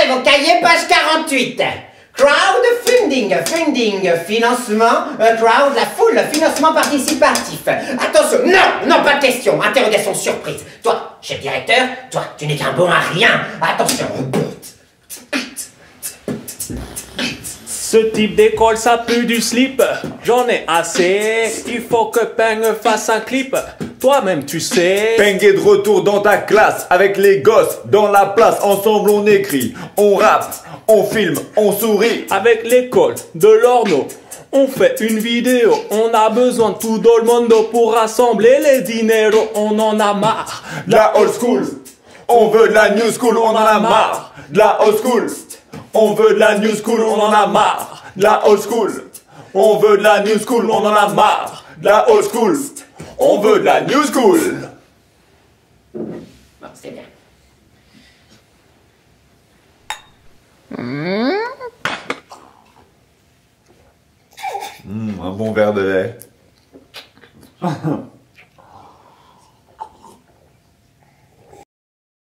Ouvrez vos cahiers, page 48. Crowdfunding, financement, crowd, la foule, financement participatif. Attention, non, pas de question, interrogation surprise. Toi, chef directeur, toi, tu n'es qu'un bon à rien. Attention. Ce type d'école, ça pue du slip. J'en ai assez, il faut que Peng fasse un clip. Toi-même, tu sais. Peng est de retour dans ta classe, avec les gosses, dans la place. Ensemble, on écrit, on rappe, on filme, on sourit. Avec l'école de l'Orno, on fait une vidéo. On a besoin de tout le monde pour rassembler les dineros. On en a marre. De la old school, on veut de la new school, on en a marre. De la old school, on veut de la new school, on en a marre. De la old school, on veut de la new school, on en a marre. De la old school, on veut de la new school. Bon, c'est bien. Un bon verre de lait.